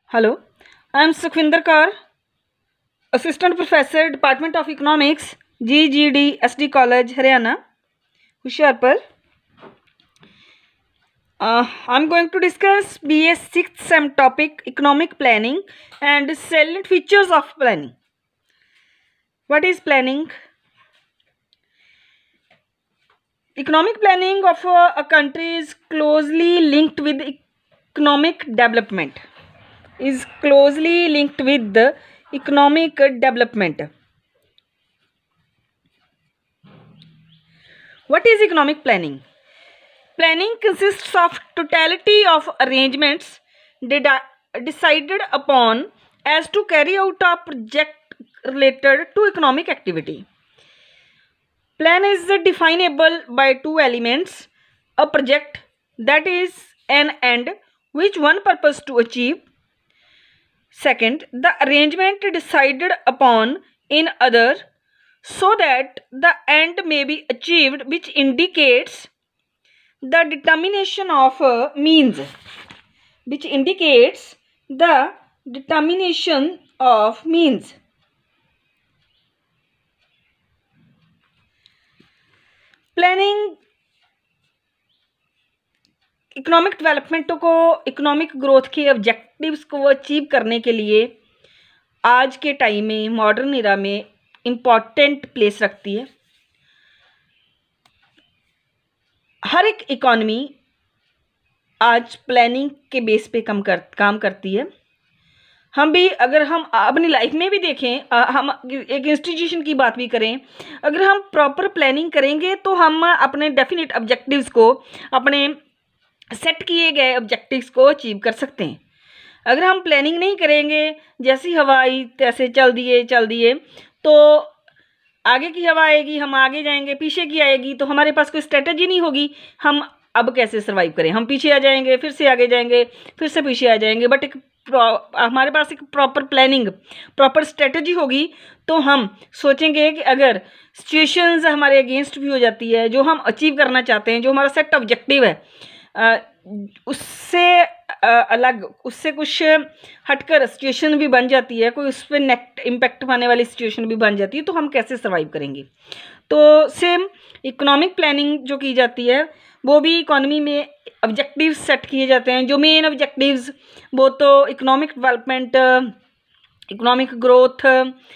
Hello, I am Sukhwinder Kaur, Assistant Professor, Department of Economics, G.G.D.S.D College, Hariana, Hoshiarpur. I'm going to discuss BA 6th SEM topic Economic Planning and Salient Features of Planning. What is planning? Economic planning of a country is closely linked with economic development. What is economic planning? Planning consists of totality of arrangements decided upon as to carry out a project related to economic activity. Plan is definable by two elements: a project, that is an end which one purpose to achieve. Second, the arrangement decided upon in other so that the end may be achieved, which indicates the determination of means. Planning economic development को, economic growth के objectives को achieve करने के लिए आज के time में, modern era में इम्पॉर्टेंट प्लेस रखती है। हर एक इकॉनमी आज प्लानिंग के बेस पे काम करती है। हम भी, अगर हम अपनी लाइफ में भी देखें, हम एक इंस्टीट्यूशन की बात भी करें, अगर हम प्रॉपर प्लानिंग करेंगे तो हम अपने डेफिनेट ऑब्जेक्टिव्स को, अपने सेट किए गए ऑब्जेक्टिव्स को अचीव कर सकते हैं। अगर हम प्लानिंग नहीं करेंगे, जैसी हवा आई तैसे चल दिए तो आगे की हवा आएगी, हम आगे जाएंगे, पीछे की आएगी, तो हमारे पास कोई स्ट्रेटजी नहीं होगी। हम अब कैसे सर्वाइव करें? हम पीछे आ जाएंगे, फिर से आगे जाएंगे, फिर से पीछे आ जाएंगे। बट हमारे पास एक प्रॉपर प्लानिंग, प्रॉपर स्ट्रेटजी होगी तो हम सोचेंगे कि अगर सिचुएशंस हमारे अगेंस्ट भी हो जाती है, जो हम अचीव करना चाहते हैं, जो हमारा सेट ऑब्जेक्टिव है, उससे अलग, उससे कुछ हटकर सिचुएशन भी बन जाती है, कोई उस पर नेट इम्पैक्ट आने वाली सिचुएशन भी बन जाती है, तो हम कैसे सर्वाइव करेंगे? तो सेम इकोनॉमिक प्लानिंग जो की जाती है, वो भी इकोनॉमी में ऑब्जेक्टिव्स सेट किए जाते हैं। जो मेन ऑब्जेक्टिव्स, वो तो economic development, economic growth,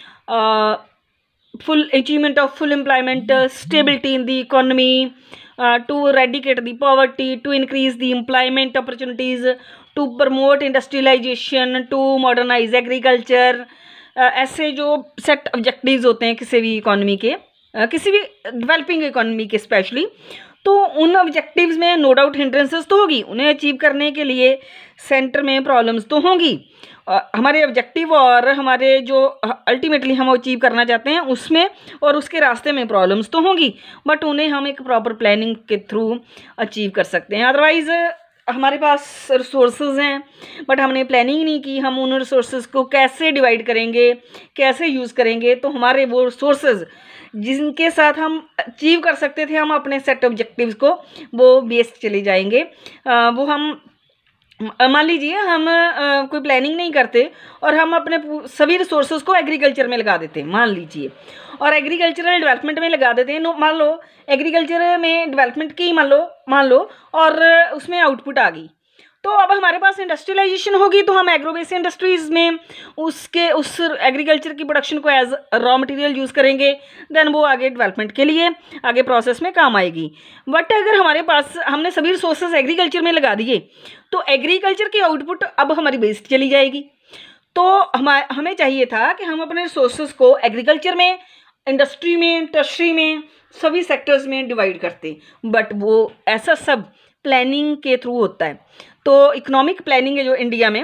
full achievement of full employment, stability in the economy, to eradicate the poverty, to increase the employment opportunities, to promote industrialization, to modernize agriculture. ऐसे जो set objectives होते हैं किसी भी economy के, किसी भी developing economy के स्पेशली, तो उन ऑब्जेक्टिव्स में नो डाउट हिंड्रेंसेस तो होगी। उन्हें अचीव करने के लिए सेंटर में प्रॉब्लम्स तो होंगी। हमारे ऑब्जेक्टिव और हमारे जो अल्टीमेटली हम अचीव करना चाहते हैं उसमें और उसके रास्ते में प्रॉब्लम्स तो होंगी, बट उन्हें हम एक प्रॉपर प्लानिंग के थ्रू अचीव कर सकते हैं। अदरवाइज़ हमारे पास रिसोर्सेज हैं बट हमने प्लानिंग नहीं की, हम उन रिसोर्सेज को कैसे डिवाइड करेंगे, कैसे यूज़ करेंगे, तो हमारे वो रिसोर्सेज जिनके साथ हम अचीव कर सकते थे हम अपने सेट ऑब्जेक्टिव्स को, वो वेस्ट चले जाएंगे। वो हम, मान लीजिए हम कोई प्लानिंग नहीं करते और हम अपने सभी रिसोर्सेज को एग्रीकल्चर में लगा देते हैं, मान लीजिए, और एग्रीकल्चरल डेवलपमेंट में लगा देते हैं। मान लो एग्रीकल्चर में डेवलपमेंट की मान लो और उसमें आउटपुट आ गई, तो अब हमारे पास इंडस्ट्रियलाइजेशन होगी, तो हम एग्रो बेस्ड इंडस्ट्रीज़ में उस एग्रीकल्चर की प्रोडक्शन को एज रॉ मटेरियल यूज़ करेंगे, देन वो आगे डेवलपमेंट के लिए आगे प्रोसेस में काम आएगी। बट अगर हमारे पास, हमने सभी रिसोर्सेज एग्रीकल्चर में लगा दिए, तो एग्रीकल्चर की आउटपुट अब हमारी वेस्ट चली जाएगी। तो हमें चाहिए था कि हम अपने रिसोर्सेज को एग्रीकल्चर में, इंडस्ट्री में, टर्शरी में, सभी सेक्टर्स में डिवाइड करते, बट वो ऐसा सब प्लानिंग के थ्रू होता है। तो इकोनॉमिक प्लानिंग है जो इंडिया में,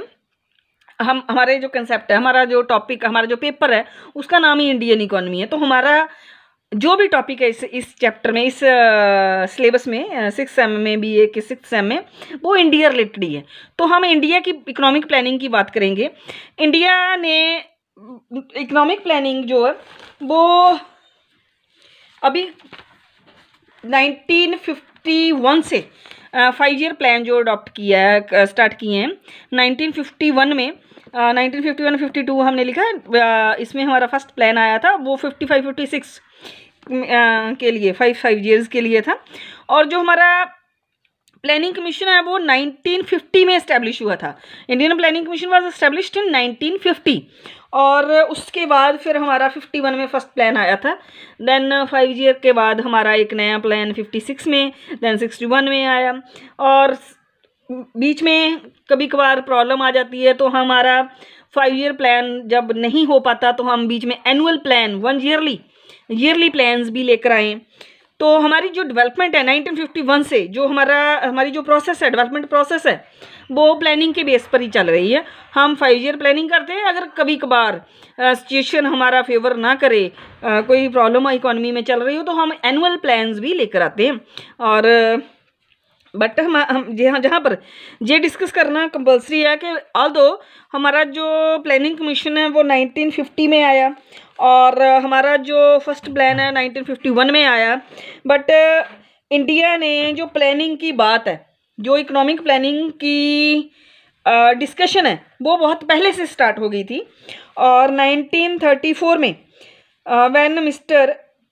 हमारे जो कंसेप्ट है, हमारा जो टॉपिक, हमारा जो पेपर है, उसका नाम ही इंडियन इकोनॉमी है। तो हमारा जो भी टॉपिक है इस चैप्टर में, इस सिलेबस में, 6 सेम में, BA के 6 सेम में, वो इंडिया रिलेटेड ही है। तो हम इंडिया की इकोनॉमिक प्लानिंग की बात करेंगे। इंडिया ने इकोनॉमिक प्लानिंग जो है वो अभी 1951 से 5 ईयर प्लान जो अडॉप्ट किया है, स्टार्ट किए हैं 1951 में। 1951-52 हमने लिखा है, इसमें हमारा फर्स्ट प्लान आया था, वो 55-56 के लिए 5 ईयर्स के लिए था। और जो हमारा प्लानिंग कमीशन है वो 1950 में इस्टेब्लिश हुआ था। Indian planning commission was established in 1950। और उसके बाद फिर हमारा 51 में फर्स्ट प्लान आया था। देन 5 ईयर के बाद हमारा एक नया प्लान 56 में, देन 61 में आया। और बीच में कभी कभार प्रॉब्लम आ जाती है, तो हमारा 5 ईयर प्लान जब नहीं हो पाता तो हम बीच में एनुअल प्लान 1 ईयरली प्लान्स भी लेकर आए। तो हमारी जो डेवलपमेंट है 1951 से, जो हमारी जो प्रोसेस है, डेवलपमेंट प्रोसेस है, वो प्लानिंग के बेस पर ही चल रही है। हम 5 ईयर प्लानिंग करते हैं। अगर कभी कभार सिचुएशन हमारा फेवर ना करे, कोई प्रॉब्लम इकोनॉमी में चल रही हो, तो हम एनुअल प्लान्स भी लेकर आते हैं। और बट हम जहाँ पर ये डिस्कस करना कंपल्सरी है कि ऑल्दो हमारा जो प्लानिंग कमीशन है वो 1950 में आया, और हमारा जो फर्स्ट प्लान है 1951 में आया, बट इंडिया ने जो प्लानिंग की बात है, जो इकोनॉमिक प्लानिंग की डिस्कशन है, वो बहुत पहले से स्टार्ट हो गई थी। और 1934 में when mister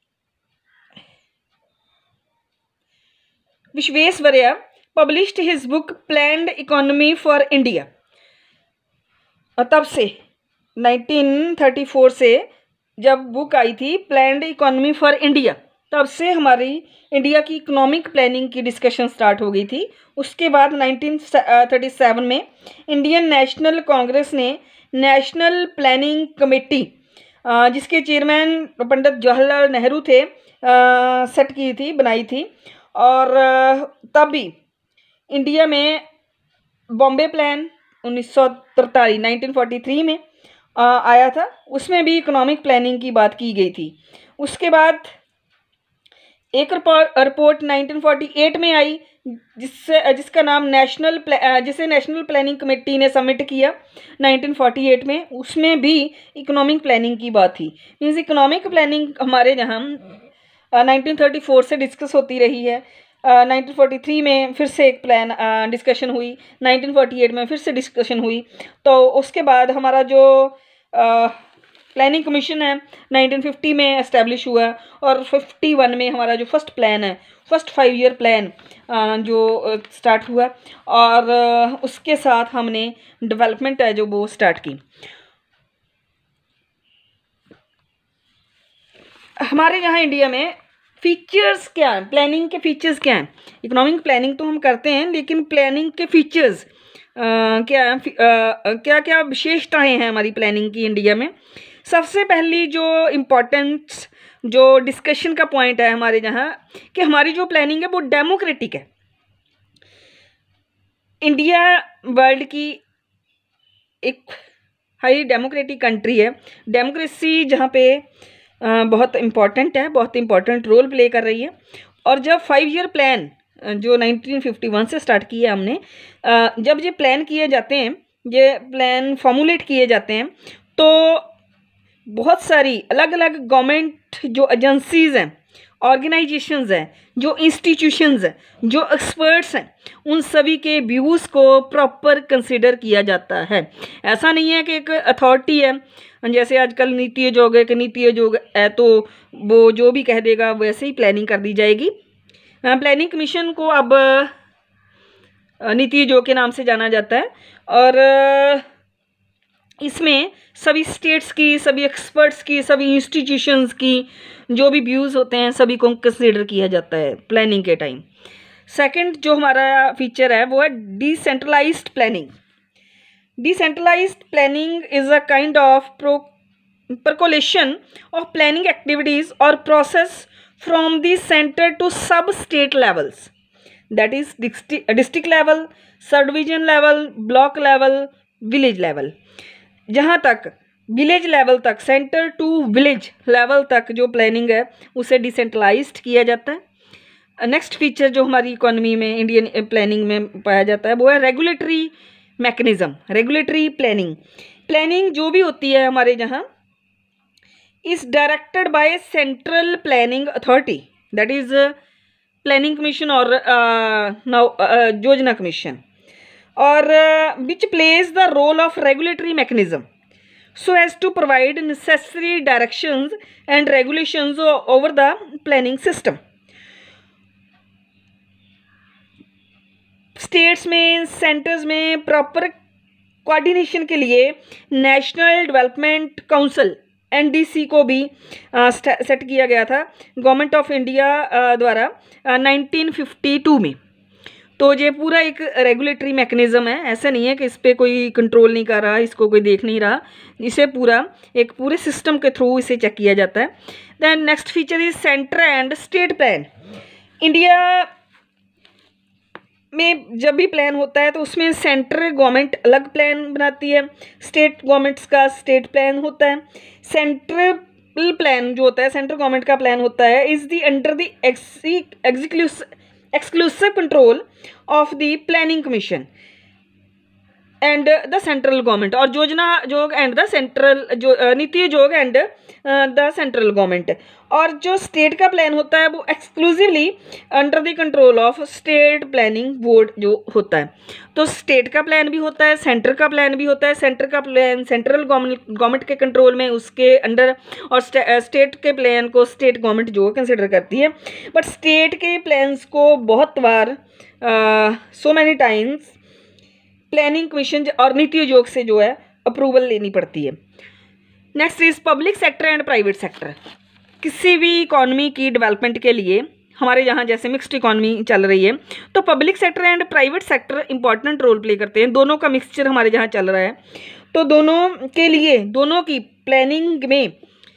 Visvesvaraya published his book planned economy for India, तब से 1934 से जब बुक आई थी प्लान्ड इकोनॉमी फॉर इंडिया, तब से हमारी इंडिया की इकोनॉमिक प्लानिंग की डिस्कशन स्टार्ट हो गई थी। उसके बाद 1937 में इंडियन नेशनल कांग्रेस ने नेशनल प्लानिंग कमेटी, जिसके चेयरमैन पंडित जवाहरलाल नेहरू थे, सेट की थी, बनाई थी। और तब भी इंडिया में बॉम्बे प्लान 1943 में आया था, उसमें भी इकोनॉमिक प्लानिंग की बात की गई थी। उसके बाद एक रिपोर्ट 1948 में आई, जिसका नाम जिसे नेशनल प्लानिंग कमेटी ने सबमिट किया 1948 में। उसमें भी इकोनॉमिक प्लानिंग की बात थी। मीन्स इकोनॉमिक प्लानिंग हमारे यहाँ 1934 से डिस्कस होती रही है। 1943 में फिर से एक प्लान डिस्कशन हुई, 1948 में फिर से डिस्कशन हुई। तो उसके बाद हमारा जो प्लानिंग कमीशन है 1950 में एस्टेब्लिश हुआ, और 51 में हमारा जो फर्स्ट प्लान है, फर्स्ट 5 ईयर प्लान जो स्टार्ट हुआ, और उसके साथ हमने डेवलपमेंट है जो वो स्टार्ट की। हमारे यहाँ इंडिया में फीचर्स क्या हैं, प्लानिंग के फीचर्स क्या हैं? इकोनॉमिक प्लानिंग तो हम करते हैं, लेकिन प्लानिंग के फीचर्स क्या हैं, क्या क्या विशेषताएं हैं हमारी प्लानिंग की इंडिया में? सबसे पहली जो इम्पोर्टेंस, जो डिस्कशन का पॉइंट है हमारे यहाँ, कि हमारी जो प्लानिंग है वो डेमोक्रेटिक है। इंडिया वर्ल्ड की एक हाई डेमोक्रेटिक कंट्री है। डेमोक्रेसी जहाँ पे बहुत इम्पॉर्टेंट है, बहुत इम्पॉर्टेंट रोल प्ले कर रही है। और जब 5 ईयर प्लान जो 1951 से स्टार्ट किया हमने, जब ये प्लान किए जाते हैं, ये प्लान फॉर्मुलेट किए जाते हैं, तो बहुत सारी अलग अलग गवर्नमेंट जो एजेंसीज़ हैं, ऑर्गेनाइजेशंस हैं, जो इंस्टीट्यूशंस हैं, जो एक्सपर्ट्स हैं, उन सभी के व्यूज़ को प्रॉपर कंसिडर किया जाता है। ऐसा नहीं है कि एक अथॉरिटी है, जैसे आजकल नीति आयोग है कि नीति आयोग है तो वो जो भी कह देगा वैसे ही प्लानिंग कर दी जाएगी। प्लानिंग कमीशन को अब नीति आयोग के नाम से जाना जाता है, और इसमें सभी स्टेट्स की, सभी एक्सपर्ट्स की, सभी इंस्टीट्यूशंस की जो भी व्यूज़ होते हैं सभी को कंसिडर किया जाता है प्लानिंग के टाइम। सेकंड जो हमारा फीचर है वो है decentralised planning. Decentralized planning is a kind of percolation of planning activities or process from the center to sub-state levels. That is district level, sub-division level, block level, village level. जहाँ तक village level तक, centre to village level तक जो planning है उसे decentralised किया जाता है। नेक्स्ट फीचर जो हमारी इकोनॉमी में, इंडियन प्लानिंग में पाया जाता है वो है regulatory mechanism, regulatory planning. Planning जो भी होती है हमारे यहाँ is directed by central planning authority, that is planning commission और योजना कमीशन, और which plays the role of regulatory mechanism so as to provide necessary directions and regulations over the planning system. States में, centres में proper coordination के लिए national development council NDC को भी set किया गया था गवर्नमेंट ऑफ इंडिया द्वारा 1952 में। तो ये पूरा एक रेगुलेटरी मैकेनिज्म है, ऐसा नहीं है कि इस पर कोई कंट्रोल नहीं कर रहा, इसको कोई देख नहीं रहा, इसे पूरा एक पूरे सिस्टम के थ्रू इसे चेक किया जाता है। Then next feature is centre and state plan. India में जब भी प्लान होता है तो उसमें सेंट्रल गवर्नमेंट अलग प्लान बनाती है, स्टेट गवर्नमेंट्स का स्टेट प्लान होता है। सेंट्रल प्लान जो होता है, सेंट्रल गवर्नमेंट का प्लान होता है, is the under the exclusive control of the planning commission and the central government, और योजना आयोग and the central NITI Aayog and the central government. और जो स्टेट का प्लान होता है वो exclusively under the control of state planning board जो होता है। तो स्टेट का प्लान भी होता है, सेंटर का प्लान भी होता है। सेंटर का प्लान सेंट्रल गवर्नमेंट के कंट्रोल में, उसके अंडर, और स्टेट के प्लान को स्टेट गवर्नमेंट जो कंसिडर करती है। बट स्टेट के प्लान्स को बहुत बार so many times planning commission और नीति आयोग से जो है अप्रूवल लेनी पड़ती है। Next is public sector and private sector. किसी भी इकॉनमी की डेवलपमेंट के लिए, हमारे यहाँ जैसे मिक्स्ड इकॉनमी चल रही है, तो public sector and private sector important role play करते हैं। दोनों का मिक्सचर हमारे यहाँ चल रहा है, तो दोनों के लिए, दोनों की प्लानिंग में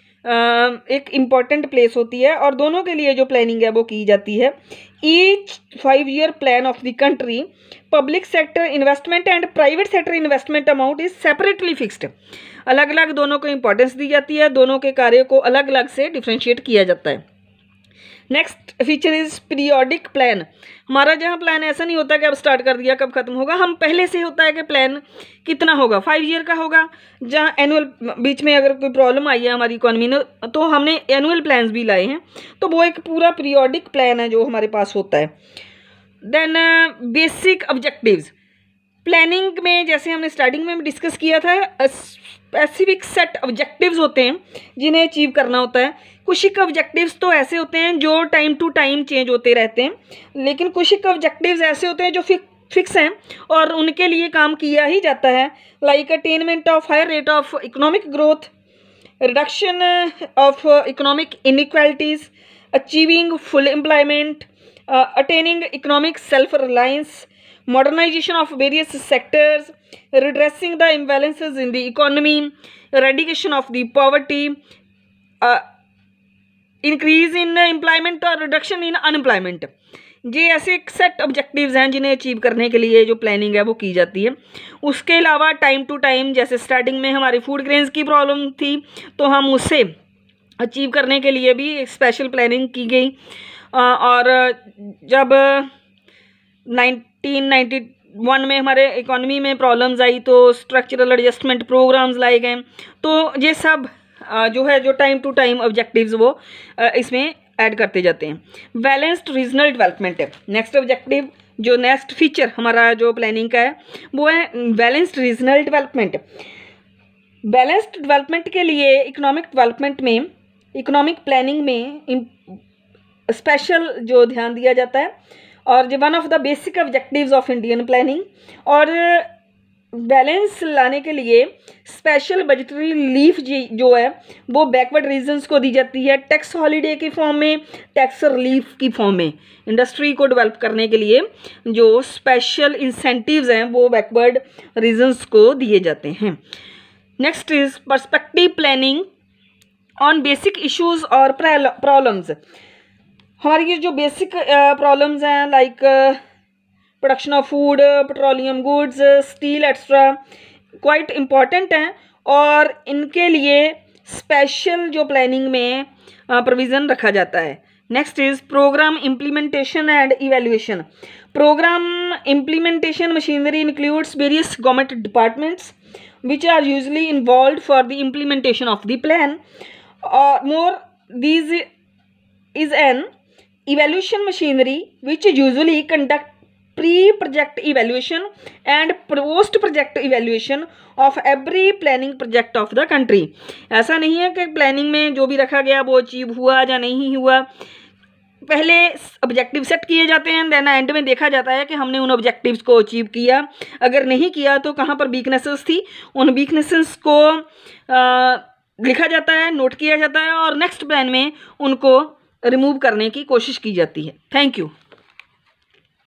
एक इम्पॉर्टेंट प्लेस होती है, और दोनों के लिए जो प्लानिंग है वो की जाती है। Each 5-year plan of the country, public sector investment and private sector investment amount is separately fixed. अलग अलग दोनों को इंपॉर्टेंस दी जाती है, दोनों के कार्य को अलग अलग से डिफ्रेंशिएट किया जाता है। Next feature is periodic plan. हमारा जहाँ प्लान ऐसा नहीं होता कि अब स्टार्ट कर दिया कब खत्म होगा, हम पहले से होता है कि प्लान कितना होगा, 5 year का होगा। जहाँ एनुअल, बीच में अगर कोई प्रॉब्लम आई है हमारी इकोनॉमी में तो हमने एनुअल प्लान्स भी लाए हैं, तो वो एक पूरा पीरियोडिक प्लान है जो हमारे पास होता है। Then basic objectives. प्लानिंग में जैसे हमने स्टार्टिंग में डिस्कस किया था, स्पेसिफिक सेट ऑब्जेक्टिव्स होते हैं जिन्हें अचीव करना होता है। कुछ एक ऑब्जेक्टिव्स तो ऐसे होते हैं जो टाइम टू टाइम चेंज होते रहते हैं, लेकिन कुछ एक ऑब्जेक्टिव्स ऐसे होते हैं जो फिक्स हैं और उनके लिए काम किया ही जाता है। Like attainment of higher rate of economic growth, reduction of economic inequalities, achieving full employment, attaining economic self reliance, modernization of various sectors, redressing the imbalances in the economy, eradication of the poverty, increase in employment और reduction in unemployment। ये ऐसे एक set objectives हैं जिन्हें achieve करने के लिए जो प्लानिंग है वो की जाती है। उसके अलावा टाइम टू टाइम, जैसे स्टार्टिंग में हमारी फूड ग्रेन्स की प्रॉब्लम थी तो हम उसे अचीव करने के लिए भी एक स्पेशल प्लानिंग की गई। और जब 1991 में हमारे इकोनॉमी में प्रॉब्लम्स आई तो स्ट्रक्चरल एडजस्टमेंट प्रोग्राम्स लाए गए। तो ये सब जो है जो टाइम टू टाइम ऑब्जेक्टिव्स वो इसमें ऐड करते जाते हैं। बैलेंस्ड रीजनल डेवलपमेंट है नेक्स्ट ऑब्जेक्टिव। जो नेक्स्ट फीचर हमारा जो प्लानिंग का है वो है balanced regional development. Balanced development के लिए इकोनॉमिक डेवलपमेंट में, इकोनॉमिक प्लानिंग में स्पेशल जो ध्यान दिया जाता है, और one of the basic objectives of Indian planning. और बैलेंस लाने के लिए स्पेशल बजटरी रिलीफ जो है वो बैकवर्ड रीजन्स को दी जाती है, टैक्स हॉलीडे की फॉर्म में, टैक्स रिलीफ की फॉर्म में। इंडस्ट्री को डेवलप करने के लिए जो स्पेशल इंसेंटिव्स हैं वो बैकवर्ड रीजन्स को दिए जाते हैं। Next is perspective planning on basic issues और प्रॉब्लम्स। हमारी ये जो बेसिक प्रॉब्लम्स हैं like production of food, petroleum goods, steel extra, quite important हैं और इनके लिए स्पेशल जो प्लानिंग में प्रोविज़न रखा जाता है। Next is programme implementation and evaluation. Programme implementation machinery includes various government departments which are usually involved for the implementation of the plan. More, these is an evaluation machinery which usually conduct pre-project evaluation and post-project evaluation of every planning project of the country। ऐसा नहीं है कि planning में जो भी रखा गया वो अचीव हुआ या नहीं हुआ, पहले ऑब्जेक्टिव सेट किए जाते हैं, देन एंड में देखा जाता है कि हमने उन ऑब्जेक्टिव्स को अचीव किया, अगर नहीं किया तो कहाँ पर वीकनेसेस थी, उन वीकनेसेस को लिखा जाता है, नोट किया जाता है और नेक्स्ट प्लान में उनको रिमूव करने की कोशिश की जाती है। Thank you.